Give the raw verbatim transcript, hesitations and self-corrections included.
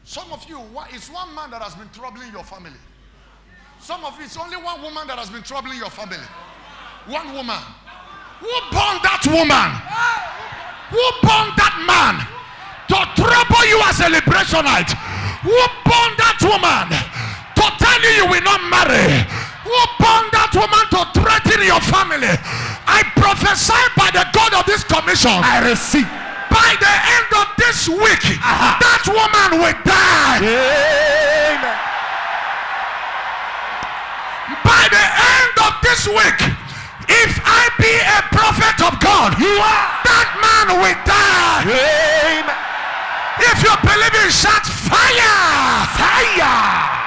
Some of you, it's one man that has been troubling your family. Some of you, it's only one woman that has been troubling your family. One woman. Who born that woman? Who born that man to trouble you as a liberationite? Who born that woman to tell you you will not marry? Who born that woman to threaten your family? I prophesy by the God of this commission. I receive. By the end of this week, uh-huh. that woman will die. Amen. By the end of this week, if I be a prophet of God, you are, that man will die. Amen. If you believe in, shout fire! Fire!